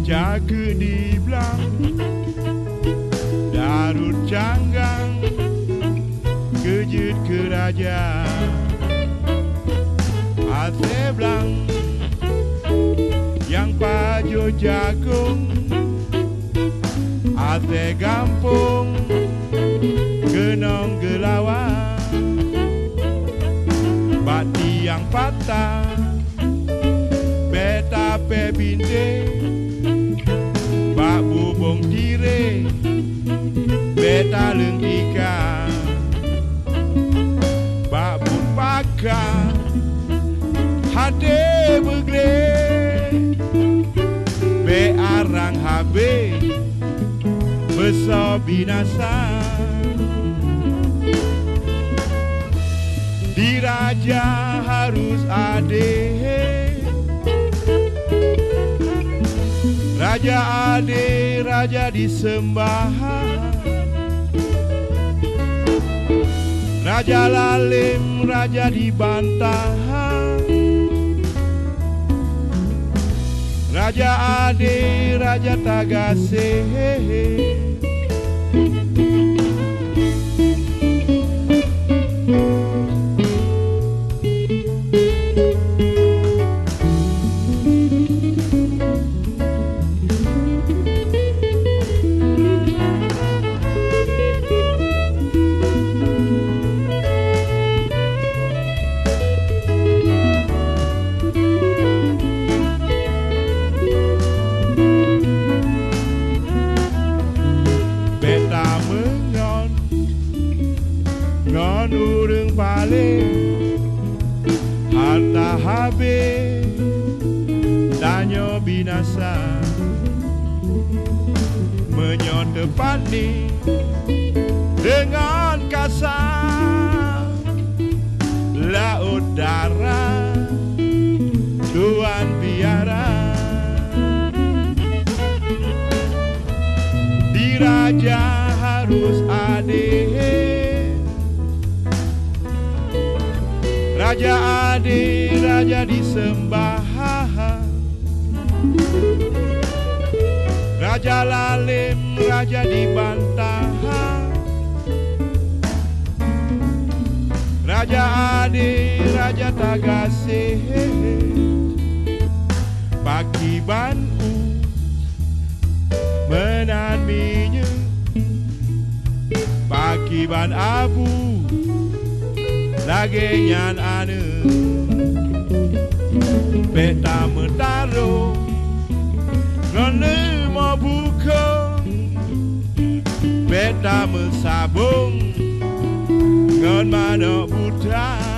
jaga di belang Darut Canggang kejut ke raja Ate belang yang pajo jagung Ate gampung genong gelawang Bati yang patah beta pe binte Bak bubung tire beta leng ikan Bak bun pakar hade begle be arang habe besar binasa di raja harus ade raja ade raja disembah raja lalim raja dibantah raja ade raja tagase ngon urang paling harta habis danyo binasa menyon depan ni dengan kasar laut darah tuan biara di raja harus ade raja ade raja disembah raja lalim raja dibantah raja ade raja tagase pakiban menan minyak pakiban abu lagi nyan ane peta mentaro ngene mau buka peta mensabung ngon mana buta